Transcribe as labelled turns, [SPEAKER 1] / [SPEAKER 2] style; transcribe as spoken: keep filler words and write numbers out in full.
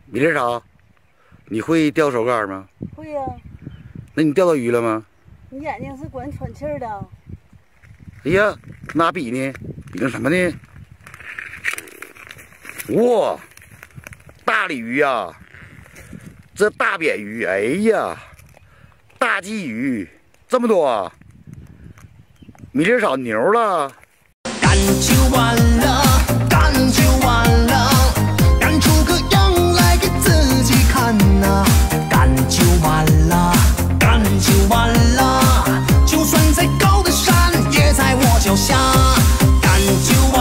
[SPEAKER 1] 米粒嫂，你会钓手竿吗？
[SPEAKER 2] 会呀、啊。
[SPEAKER 1] 那你钓到鱼了吗？
[SPEAKER 2] 你眼睛是管喘气儿的。
[SPEAKER 1] 哎呀，拿笔呢？比那什么呢？哇，大鲤鱼呀、啊！这大扁鱼，哎呀，大鲫鱼，这么多啊！米粒嫂牛了。
[SPEAKER 3] 干就完了，干就完了，干出个样来给自己看呐、啊！干就完了，干就完了，就算再高的山也在我脚下，干就完了。